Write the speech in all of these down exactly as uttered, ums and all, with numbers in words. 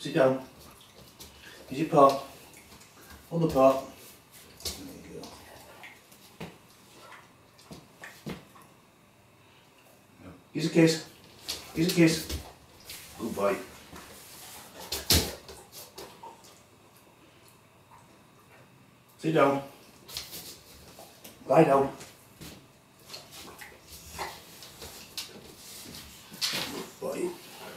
Sit down. Use your paw. On the paw. There you go. Use a kiss. Use a kiss. Good boy. Sit down. Lie down. Good boy.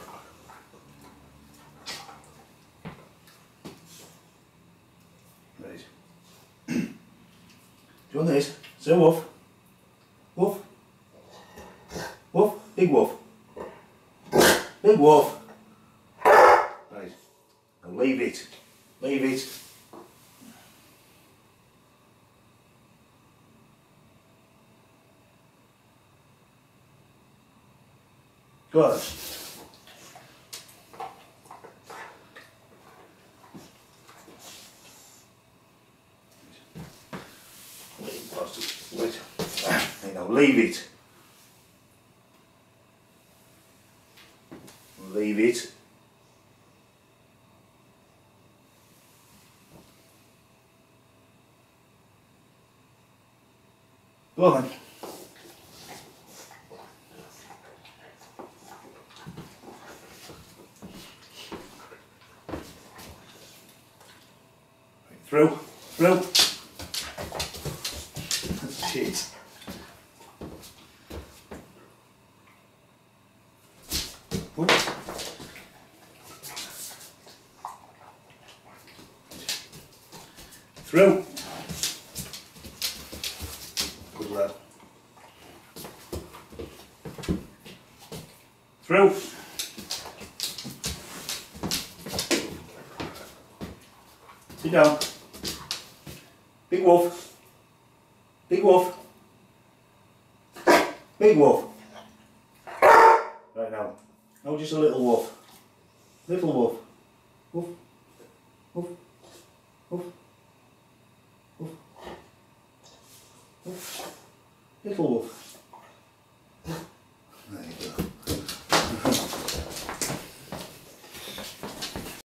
Right. Do you want this? Say woof. Woof. Woof. Big woof. Big woof. Right. Now leave it. Leave it. Good. Wait. Wait. Now leave it. Leave it. Go on then. Through, through. Shit. What? Through. Good lad. Through. Sit down. Big wolf. Big wolf. Big wolf. Right now. No, just a little wolf. Little wolf. Wolf. Wolf. Wolf. Wolf. Wolf. Little wolf.